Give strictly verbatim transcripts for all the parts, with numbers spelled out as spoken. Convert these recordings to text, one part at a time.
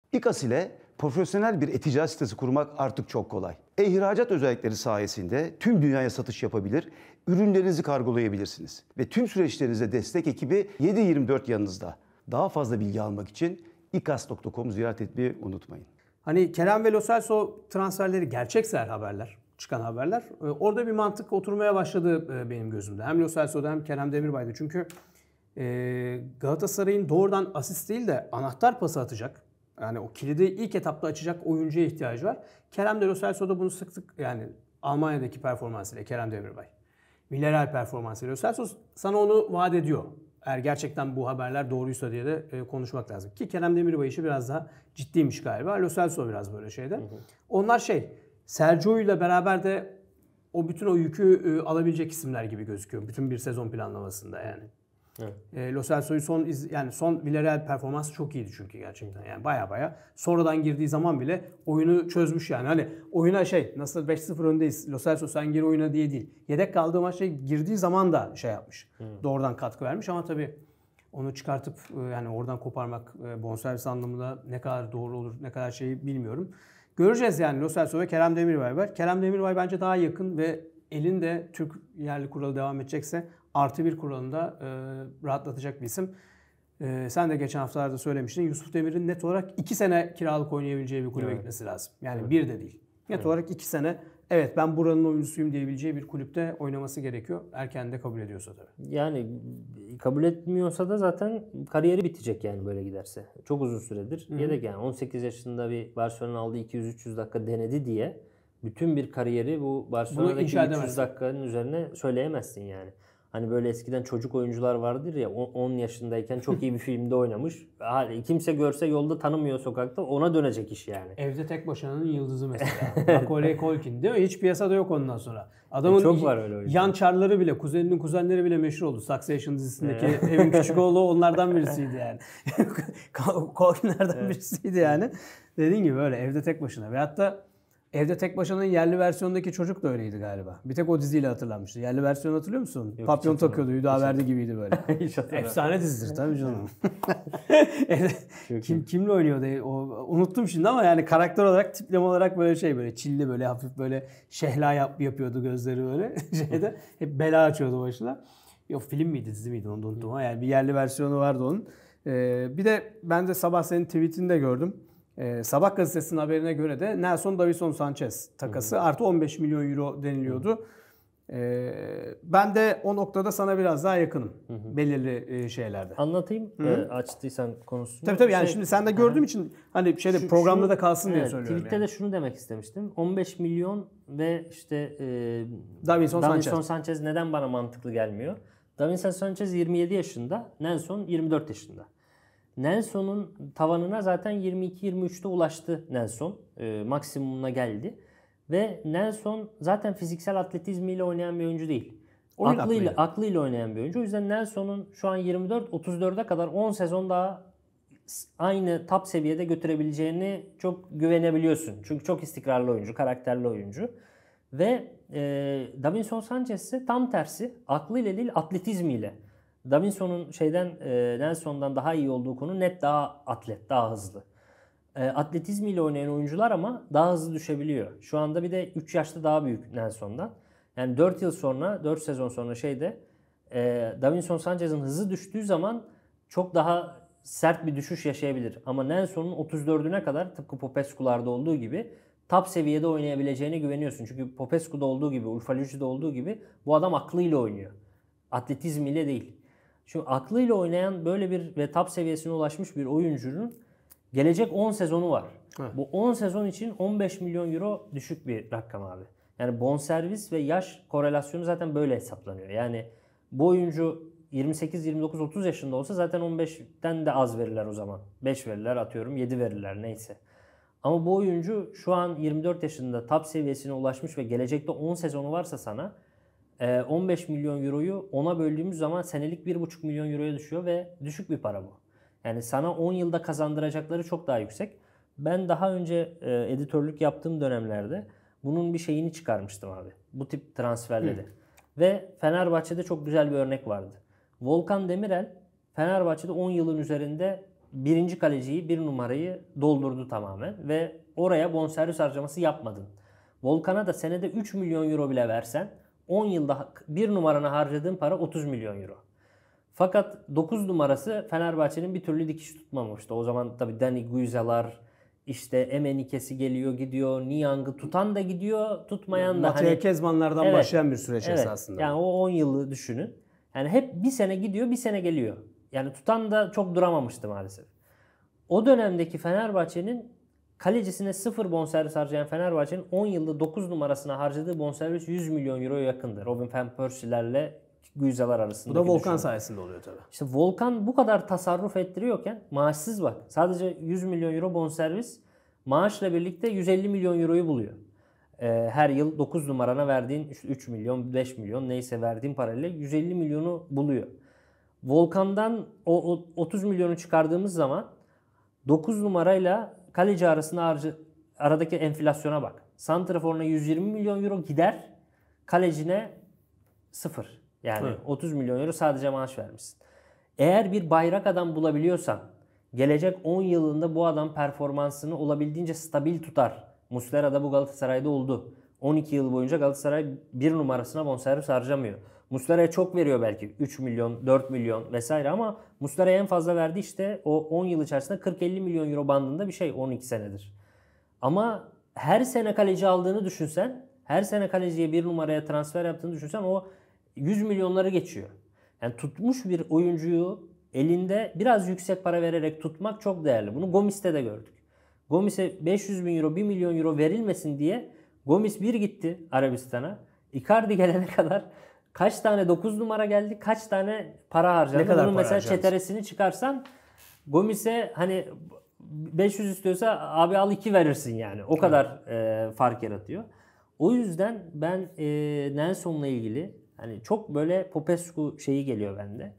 İKAS ile profesyonel bir e-ticaret sitesi kurmak artık çok kolay. E-ihracat özellikleri sayesinde tüm dünyaya satış yapabilir, ürünlerinizi kargolayabilirsiniz. Ve tüm süreçlerinize destek ekibi yedi yirmi dört yanınızda. Daha fazla bilgi almak için ikas nokta com'u ziyaret etmeyi unutmayın. Hani Kerem ve Lo Celso transferleri gerçekse haberler, çıkan haberler. Orada bir mantık oturmaya başladı benim gözümde. Hem Lo Celso'da hem Kerem Demirbay'da. Çünkü Galatasaray'ın doğrudan asist değil de anahtar pası atacak. Yani o kilidi ilk etapta açacak oyuncuya ihtiyacı var. Kerem de Lo Celso'da bunu sık sık, yani Almanya'daki performansıyla Kerem Demirbay, Villarreal performansıyla Lo Celso sana onu vaat ediyor. Eğer gerçekten bu haberler doğruysa diye de konuşmak lazım. Ki Kerem Demirbay işi biraz daha ciddiymiş galiba. Lo Celso biraz böyle şeyde. Hı hı. Onlar şey, Sergio ile beraber de o bütün o yükü alabilecek isimler gibi gözüküyor. Bütün bir sezon planlamasında yani. Evet. E, Lo Celso'yu son iz, yani son Villarreal performansı çok iyiydi çünkü gerçekten. Yani baya baya sonradan girdiği zaman bile oyunu çözmüş yani. Hani oyuna şey, nasıl beş sıfır öndeyiz, Lo Celso sen gir oyuna diye değil. Yedek kaldığı maçta girdiği zaman da şey yapmış. Hmm. Doğrudan katkı vermiş ama tabii onu çıkartıp yani oradan koparmak bonservis anlamında ne kadar doğru olur, ne kadar şeyi bilmiyorum. Göreceğiz yani. Lo Celso ve Kerem Demirbay var. Kerem Demirbay bence daha yakın ve elinde Türk yerli kuralı devam edecekse artı bir kuralında e, rahatlatacak bir isim. E, sen de geçen haftalarda söylemiştin. Yusuf Demir'in net olarak iki sene kiralık oynayabileceği bir kulübe evet. gitmesi lazım. Yani evet. bir de değil. Net evet. olarak iki sene evet ben buranın oyuncusuyum diyebileceği bir kulüpte oynaması gerekiyor. Erken de kabul ediyorsa tabii. Yani kabul etmiyorsa da zaten kariyeri bitecek yani böyle giderse. Çok uzun süredir. Hı-hı. Yedek yani on sekiz yaşında bir Barcelona aldığı iki yüz üç yüz dakika denedi diye bütün bir kariyeri bu Barcelona'daki üç yüz dakikanın üzerine söyleyemezsin yani. Hani böyle eskiden çocuk oyuncular vardır ya on yaşındayken çok iyi bir filmde oynamış. Kimse görse yolda tanımıyor sokakta ona dönecek iş yani. Evde tek başınanın yıldızı mesela. Macaulay Culkin değil mi? Hiç piyasada yok ondan sonra. Adamın çok var öyle oyuncu. Yan çarları bile, kuzeninin kuzenleri bile meşhur oldu. Succession dizisindeki evin küçük oğlu onlardan birisiydi yani. Culkin'lerden birisiydi yani. Dediğin gibi öyle evde tek başına. Ve hatta Evde Tek Başına'nın yerli versiyondaki çocuk da öyleydi galiba. Bir tek o diziyle hatırlanmıştı. Yerli versiyonu hatırlıyor musun? Yok, papyon takıyordu, Hüdaverdi gibiydi böyle. Efsane dizidir tabii canım. Kim kimle oynuyordu? O, unuttum şimdi ama yani karakter olarak, tipleme olarak böyle şey böyle çilli böyle hafif böyle şehla yap, yapıyordu gözleri böyle şeyde. Hep bela açıyordu başına. Yok film miydi, dizi miydi onu da unuttum ama yani bir yerli versiyonu vardı onun. Ee, bir de ben de sabah senin tweetini de gördüm. Ee, Sabah gazetesinin haberine göre de Nelson Davinson Sanchez takası hı hı. artı on beş milyon euro deniliyordu. Ee, ben de o noktada sana biraz daha yakınım hı hı. belirli şeylerde. Anlatayım e, açtıysan konusunu. Tabii tabii yani şey, şimdi sen de gördüğüm için hani şeyde şu, programda şunu, da kalsın diye evet, söylüyorum. Tweet'te yani. De şunu demek istemiştim. on beş milyon ve işte e, Davinson, Davinson Sanchez. Sanchez neden bana mantıklı gelmiyor? Davinson Sanchez yirmi yedi yaşında, Nelson yirmi dört yaşında. Nelson'un tavanına zaten yirmi iki yirmi üçte ulaştı Nelson. E, maksimumuna geldi. Ve Nelson zaten fiziksel atletizmiyle oynayan bir oyuncu değil. Oyun aklıyla, aklıyla. aklıyla oynayan bir oyuncu. O yüzden Nelson'un şu an yirmi dört otuz dörde kadar on sezon daha aynı top seviyede götürebileceğini çok güvenebiliyorsun. Çünkü çok istikrarlı oyuncu, karakterli oyuncu. Ve e, Davinson Sanchez ise tam tersi. Aklıyla değil atletizmiyle. Davinson'un şeyden e, Nelson'dan daha iyi olduğu konu net daha atlet, daha hızlı. E, atletizmiyle oynayan oyuncular ama daha hızlı düşebiliyor. Şu anda bir de üç yaşta daha büyük Nelson'dan. Yani dört yıl sonra, dört sezon sonra şeyde e, Davinson Sanchez'in hızı düştüğü zaman çok daha sert bir düşüş yaşayabilir. Ama Nelson'un otuz dördüne kadar tıpkı Popescu'larda olduğu gibi top seviyede oynayabileceğine güveniyorsun. Çünkü Popescu'da olduğu gibi, Ufalici'de olduğu gibi bu adam aklıyla oynuyor. Atletizmiyle değil. Çünkü aklıyla oynayan böyle bir ve top seviyesine ulaşmış bir oyuncunun gelecek on sezonu var. Evet. Bu on sezon için on beş milyon euro düşük bir rakam abi. Yani bonservis ve yaş korelasyonu zaten böyle hesaplanıyor. Yani bu oyuncu yirmi sekiz yirmi dokuz otuz yaşında olsa zaten on beşten de az verirler o zaman. beş verirler atıyorum, yedi verirler neyse. Ama bu oyuncu şu an yirmi dört yaşında top seviyesine ulaşmış ve gelecekte on sezonu varsa sana on beş milyon euroyu ona böldüğümüz zaman senelik bir buçuk milyon euroya düşüyor ve düşük bir para bu. Yani sana on yılda kazandıracakları çok daha yüksek. Ben daha önce e, editörlük yaptığım dönemlerde bunun bir şeyini çıkarmıştım abi. Bu tip transferleri. Hı. Ve Fenerbahçe'de çok güzel bir örnek vardı. Volkan Demirel Fenerbahçe'de on yılın üzerinde birinci kaleciyi, bir numarayı doldurdu tamamen ve oraya bonservis harcaması yapmadın. Volkan'a da senede üç milyon euro bile versen on yılda bir numarana harcadığın para otuz milyon euro. Fakat dokuz numarası Fenerbahçe'nin bir türlü dikiş tutmamıştı. O zaman tabii Dani Guizalar, işte Emenike'si geliyor gidiyor, Niang'ı tutan da gidiyor, tutmayan da. Mateo hani, Kezmanlardan evet, başlayan bir süreç evet, esasında. Yani o on yılı düşünün. Yani hep bir sene gidiyor, bir sene geliyor. Yani tutan da çok duramamıştı maalesef. O dönemdeki Fenerbahçe'nin kalecisine sıfır bonservis harcayan Fenerbahçe'nin on yılda dokuz numarasına harcadığı bonservis yüz milyon euroya yakındır. Robin van Persie'lerle Guizalar arasında. Bu da Volkan sayesinde oluyor tabii. İşte Volkan bu kadar tasarruf ettiriyorken maaşsız bak. Sadece yüz milyon euro bonservis maaşla birlikte yüz elli milyon euroyu buluyor. Ee, her yıl dokuz numarana verdiğin üç milyon, beş milyon neyse verdiğin parayla yüz elli milyonu buluyor. Volkan'dan o, o otuz milyonu çıkardığımız zaman dokuz numarayla kaleci arasında harcı, aradaki enflasyona bak. Santrafor'una yüz yirmi milyon euro gider, kalecine sıfır. Yani evet. otuz milyon euro sadece maaş vermişsin. Eğer bir bayrak adam bulabiliyorsan, gelecek on yılında bu adam performansını olabildiğince stabil tutar. Muslera da bu Galatasaray'da oldu. on iki yıl boyunca Galatasaray bir numarasına bonservis harcamıyor. Muslera'ya çok veriyor belki. üç milyon, dört milyon vesaire ama Muslera'ya en fazla verdi işte o on yıl içerisinde kırk elli milyon euro bandında bir şey on iki senedir. Ama her sene kaleci aldığını düşünsen, her sene kaleciye bir numaraya transfer yaptığını düşünsen o yüz milyonları geçiyor. Yani tutmuş bir oyuncuyu elinde biraz yüksek para vererek tutmak çok değerli. Bunu Gomis'te de gördük. Gomis'e beş yüz bin euro, bir milyon euro verilmesin diye Gomis bir gitti Arabistan'a. Icardi gelene kadar kaç tane dokuz numara geldi, kaç tane para harcadı. Ne kadar Bunun para mesela harcadı? çeteresini çıkarsan Gomis'e hani beş yüz istiyorsa abi al iki verirsin yani. O kadar e, fark yaratıyor. O yüzden ben e, Nelson'la ilgili hani çok böyle Popescu şeyi geliyor bende.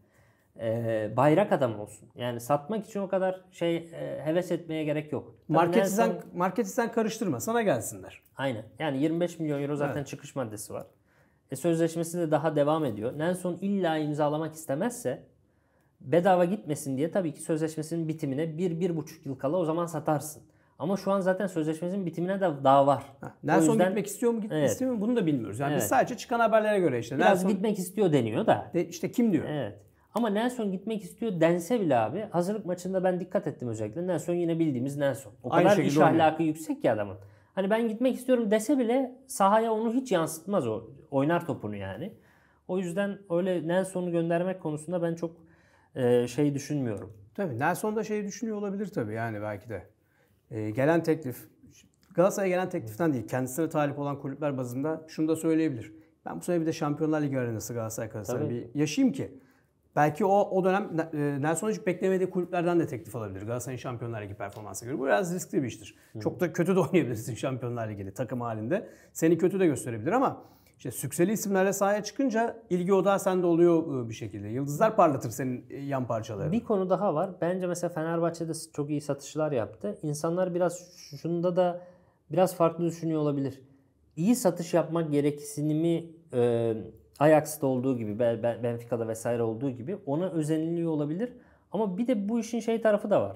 E, bayrak adam olsun. Yani satmak için o kadar şey e, heves etmeye gerek yok. Tabii Marketi, Nelson- sen, marketi sen karıştırma. Sana gelsinler. Aynen. Yani yirmi beş milyon euro zaten Evet. çıkış maddesi var. E, sözleşmesi de daha devam ediyor. Nelson illa imzalamak istemezse bedava gitmesin diye tabii ki sözleşmesinin bitimine bir bir buçuk yıl kala o zaman satarsın. Ama şu an zaten sözleşmesinin bitimine de daha var. Ha, Nelson O yüzden gitmek istiyor mu, gitmek Evet. istemiyor mu bunu da bilmiyoruz. Yani biz Evet. sadece çıkan haberlere göre işte. biraz Nelson gitmek istiyor deniyor da. de, işte kim diyor? Evet. Ama Nelson gitmek istiyor dense bile abi hazırlık maçında ben dikkat ettim özellikle. Nelson yine bildiğimiz Nelson. O Aynı kadar şekilde iş oynuyor. ahlakı yüksek ki adamın. Hani ben gitmek istiyorum dese bile sahaya onu hiç yansıtmaz o. Oynar topunu yani. O yüzden öyle Nelson'u göndermek konusunda ben çok e, şey düşünmüyorum. Tabii Nelson da şey düşünüyor olabilir tabii yani belki de. Ee, gelen teklif, Galatasaray'a gelen tekliften değil, kendisine talip olan kulüpler bazında şunu da söyleyebilir. Ben bu sene bir de Şampiyonlar Ligi arenası Galatasaray Galatasaray Tabii. bir yaşayayım ki. Belki o o dönem e, Nelson'un hiç beklemediği kulüplerden de teklif alabilir. Galatasaray'ın Şampiyonlar Ligi performansı göre. Bu biraz riskli bir iştir. Hı. Çok da kötü de oynayabilirsin Şampiyonlar Ligi'li takım halinde. Seni kötü de gösterebilir ama işte sükseli isimlerle sahaya çıkınca ilgi odağı sende oluyor bir şekilde. Yıldızlar parlatır senin yan parçalarını. Bir konu daha var. Bence mesela Fenerbahçe'de çok iyi satışlar yaptı. İnsanlar biraz şunda da biraz farklı düşünüyor olabilir. İyi satış yapmak gereksinimi e, Ajax'ta olduğu gibi, Benfica'da vesaire olduğu gibi ona özeniliyor olabilir. Ama bir de bu işin şey tarafı da var.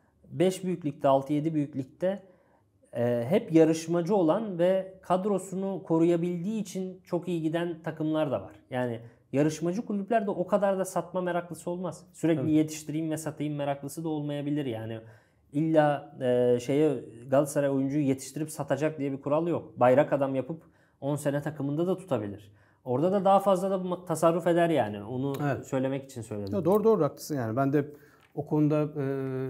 beş büyük ligde, altı yedi büyük ligde e, hep yarışmacı olan ve kadrosunu koruyabildiği için çok iyi giden takımlar da var. Yani yarışmacı kulüpler de o kadar da satma meraklısı olmaz. Sürekli evet. yetiştireyim ve satayım meraklısı da olmayabilir yani. İlla e, şeye Galatasaray oyuncuyu yetiştirip satacak diye bir kural yok. Bayrak adam yapıp on sene takımında da tutabilir. Orada da daha fazla da tasarruf eder yani. Onu evet. söylemek için söyledim. Ya doğru doğru haklısın yani. Ben de o konuda e,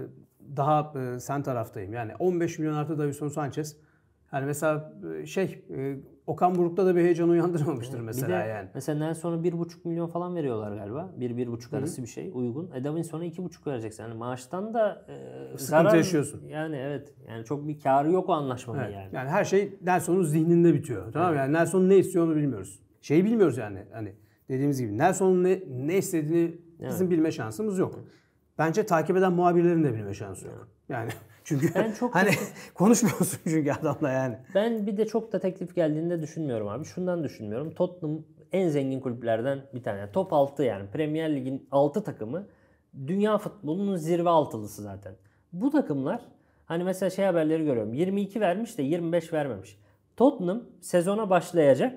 daha e, sen taraftayım. Yani on beş milyon artı Davinson Sanchez. Yani mesela e, şey e, Okan Buruk'ta da bir heyecan uyandırmamıştır evet. mesela bir de, yani. Mesela Nelson'a bir buçuk milyon falan veriyorlar galiba. bir bir buçuk arası Hı-hı. bir şey uygun. E Davinson'a iki buçuk vereceksin. Yani maaştan da e, sıkıntı zarar, yaşıyorsun. Yani evet. Yani çok bir karı yok o anlaşmanın evet. yani. Yani her şey Nelson'un zihninde bitiyor. Tamam evet. Yani Nelson ne istiyor onu bilmiyoruz. Şeyi bilmiyoruz yani. Hani dediğimiz gibi Nelson'un ne, ne istediğini bizim evet. bilme şansımız yok. Evet. Bence takip eden muhabirlerin de bilme şansı yok. Yani çünkü ben çok hani konuşmuyorsun çünkü adamla yani. Ben bir de çok da teklif geldiğinde düşünmüyorum abi. Şundan düşünmüyorum. Tottenham en zengin kulüplerden bir tane. Top altı yani. Premier Lig'in altı takımı dünya futbolunun zirve altılısı zaten. Bu takımlar hani mesela şey haberleri görüyorum. yirmi iki vermiş de yirmi beş vermemiş. Tottenham sezona başlayacak.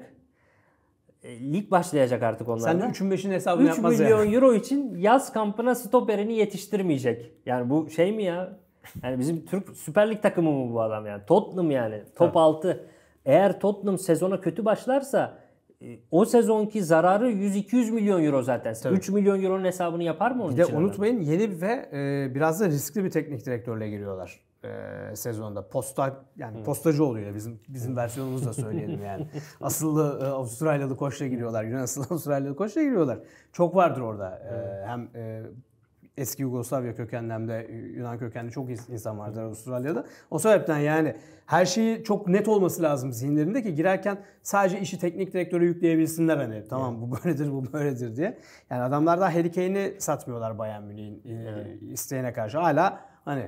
E, lig başlayacak artık onlarda. Sen de üçün beşin hesabını üç yapmaz milyon yani. euro için yaz kampına stoperini yetiştirmeyecek. Yani bu şey mi ya? Yani bizim Türk Süper Lig takımı mı bu adam yani? Tottenham yani. Top Tabii. altı. Eğer Tottenham sezona kötü başlarsa e, o sezonki zararı yüz iki yüz milyon euro zaten. Tabii. üç milyon euronun hesabını yapar mı onun Bir de için adam? unutmayın yeni ve e, biraz da riskli bir teknik direktörle giriyorlar e, sezonda. Posta yani postacı oluyor bizim bizim versiyonumuzla söyleyelim yani. Asıllı e, Avustralyalı koçla giriyorlar. Yunan asıllı Avustralyalı koçla giriyorlar. Çok vardır orada. E, hem e, eski Yugoslavya kökenli hem de Yunan kökenli çok insan vardır Avustralya'da. O sebepten yani her şeyi çok net olması lazım zihinlerinde ki girerken sadece işi teknik direktöre yükleyebilsinler hani. Tamam bu böyledir bu böyledir diye. Yani adamlar daha Harry Kane'i satmıyorlar Bayern Münih'in evet. isteğine karşı. Hala hani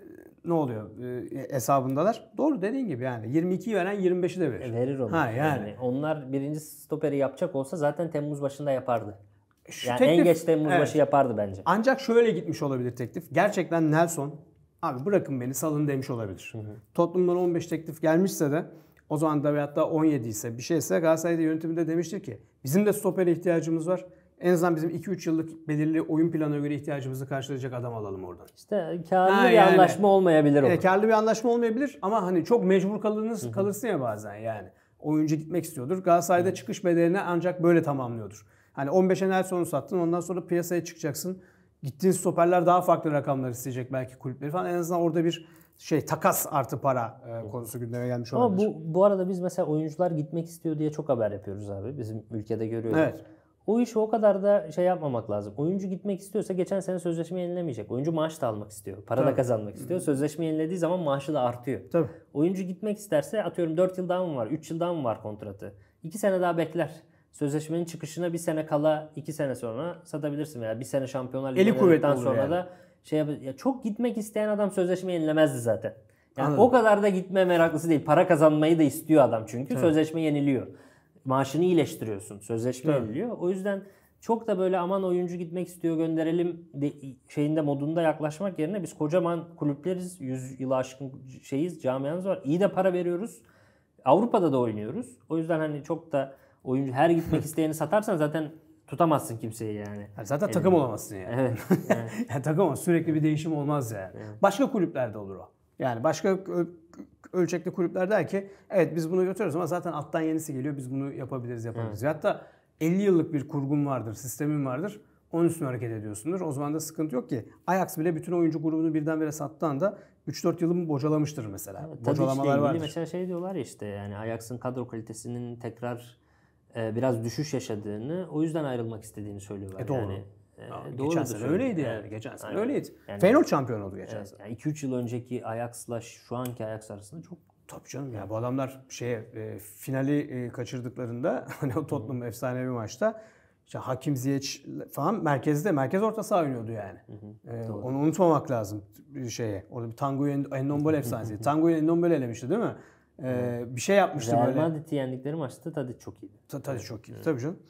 ne oluyor e, hesabındalar. Doğru dediğin gibi yani yirmi ikiyi veren yirmi beşi de verir. E, verir onu. Ha, yani. yani onlar birinci stoperi yapacak olsa zaten Temmuz başında yapardı. Şu Yani teklif, en geç Temmuz evet. başı yapardı bence. Ancak şöyle gitmiş olabilir teklif. Gerçekten Nelson abi bırakın beni salın demiş olabilir. Hı hı. Tottenham'dan on beş teklif gelmişse de o zaman da veyahut da on yedi ise bir şeyse Galatasaray'da yönetiminde demiştir ki bizim de stopere ihtiyacımız var. En azından bizim iki üç yıllık belirli oyun planına göre ihtiyacımızı karşılayacak adam alalım oradan. İşte karlı Ha, bir yani. anlaşma olmayabilir o. E, karlı bir anlaşma olmayabilir ama hani çok mecbur kalınız, kalırsın ya bazen yani. Oyuncu gitmek istiyordur. Galatasaray'da hı. çıkış bedelini ancak böyle tamamlıyordur. Hani on beşe Nelson'u sattın ondan sonra piyasaya çıkacaksın. Gittiğin stoperler daha farklı rakamlar isteyecek belki kulüpleri falan. En azından orada bir şey takas artı para e, konusu gündeme gelmiş olabilir. Ama bu bu arada biz mesela oyuncular gitmek istiyor diye çok haber yapıyoruz abi. Bizim ülkede görüyoruz. Evet. O işi o kadar da şey yapmamak lazım. Oyuncu gitmek istiyorsa geçen sene sözleşme yenilemeyecek. Oyuncu maaş da almak istiyor. Para Tabii. da kazanmak istiyor. Sözleşme yenilediği zaman maaşı da artıyor. Tabii. Oyuncu gitmek isterse atıyorum dört yıl daha mı var? üç yıl daha mı var kontratı? iki sene daha bekler. Sözleşmenin çıkışına bir sene kala iki sene sonra satabilirsin veya bir sene Şampiyonlar Ligi oynadıktan sonra yani. da şey yap- ya çok gitmek isteyen adam sözleşme yenilemezdi zaten. Yani Anladım. o kadar da gitme meraklısı değil. Para kazanmayı da istiyor adam çünkü. Evet. Sözleşme yeniliyor. Maaşını iyileştiriyorsun. Sözleşme Evet. yeniliyor. O yüzden çok da böyle aman oyuncu gitmek istiyor gönderelim de, şeyinde modunda yaklaşmak yerine biz kocaman kulüpleriz. yüz yılı aşkın şeyiz, camiamız var. İyi de para veriyoruz. Avrupa'da da oynuyoruz. O yüzden hani çok da oyuncu her gitmek isteyeni satarsan zaten tutamazsın kimseyi yani. Yani zaten Elinde. takım olamazsın yani. Evet. evet. yani takım olmaz. Sürekli bir değişim olmaz yani. Evet. Başka kulüplerde olur o. Yani başka ö- ölçekli kulüpler der ki evet biz bunu götürüyoruz ama zaten alttan yenisi geliyor. Biz bunu yapabiliriz yapabiliriz. Evet. Hatta elli yıllık bir kurgun vardır, sistemin vardır. Onun üstüne hareket ediyorsundur. O zaman da sıkıntı yok ki. Ajax bile bütün oyuncu grubunu birdenbire sattığı anda üç dört yılımı bocalamıştır mesela. Evet, Bocalamalar ilgili vardır. mesela şey diyorlar ya işte yani Ajax'ın kadro kalitesinin tekrar e, biraz düşüş yaşadığını o yüzden ayrılmak istediğini söylüyorlar. E doğru. Yani, e, Ya, doğru geçen da sene söylüyor. öyleydi yani. Evet. Geçen sene Aynen. öyleydi. Yani- Feyenoord şampiyon oldu geçen Evet, sene. yani iki üç yıl önceki Ajax'la şu anki Ajax arasında çok Tabii canım ya bu adamlar şeye e, finali e, kaçırdıklarında hani o Tottenham efsanevi maçta işte Hakim Ziyech falan merkezde merkez orta saha oynuyordu yani. E, onu unutmamak lazım bir şeye. Orada bir Tanguy Ndombele efsanesi. Tanguy Ndombele elemişti değil mi? E, bir şey yapmıştı Real böyle. Madrid'i yendikleri maçta tadı çok iyiydi. Ta- Tabii çok iyi. Tabii canım.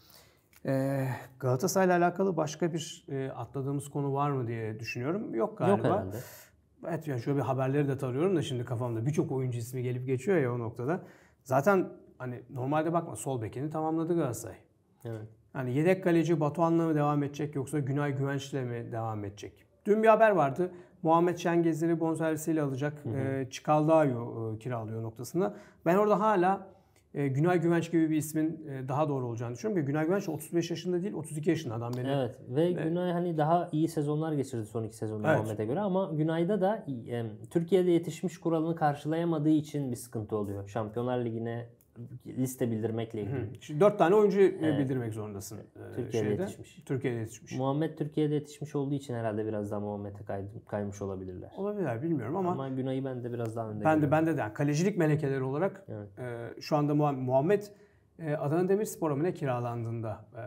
E, Galatasaray'la alakalı başka bir e, atladığımız konu var mı diye düşünüyorum. Yok galiba. Yok herhalde. Evet yani şöyle bir haberleri de tarıyorum da şimdi kafamda birçok oyuncu ismi gelip geçiyor ya o noktada. Zaten hani normalde bakma sol bekini tamamladı Galatasaray. Evet. Hani yedek kaleci Batuhan'la mı devam edecek yoksa Günay Güvenç'le mi devam edecek? Dün bir haber vardı. Muhammed Şengezer'i bonservisiyle alacak. E, Çikaldağ'ı e, kiralıyor noktasında. Ben orada hala e, Günay Güvenç gibi bir ismin e, daha doğru olacağını düşünüyorum. Günay Güvenç otuz beş yaşında değil otuz iki yaşında adam benim. Evet ve Günay hani daha iyi sezonlar geçirdi son iki sezonda Evet. Muhammed'e göre ama Günay'da da e, Türkiye'de yetişmiş kuralını karşılayamadığı için bir sıkıntı oluyor. Şampiyonlar Ligi'ne liste bildirmekle ilgili. Şimdi dört tane oyuncu bildirmek zorundasın. e, Türkiye'de şeyde. yetişmiş. Türkiye'de yetişmiş. Muhammed Türkiye'de yetişmiş olduğu için herhalde biraz daha Muhammed'e kay- kaymış olabilirler. Olabilir bilmiyorum ama, Ama Günay'ı ben de biraz daha önde ben de görüyorum. ben de yani kalecilik melekeleri olarak Evet. e, şu anda Muhammed, Muhammed e, Adana Demirspor'a mı ne kiralandığında e,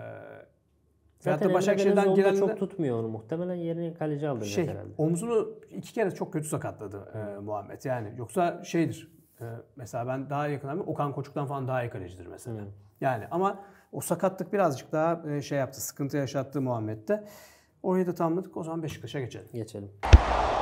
veyahut Zaten da Başakşehir'den Başakşehir'den girenler girenler çok tutmuyor onu. Muhtemelen yerine kaleci aldıracak şey herhalde. omzunu iki kere çok kötü sakatladı e, Muhammed. Yani yoksa şeydir. e, mesela ben daha yakın Okan Koçuk'tan falan daha iyi kalecidir mesela. Hı. Yani ama o sakatlık birazcık daha e, şey yaptı, sıkıntı yaşattı Muhammed'de. Orayı da tamamladık. O zaman Beşiktaş'a geçelim. Geçelim.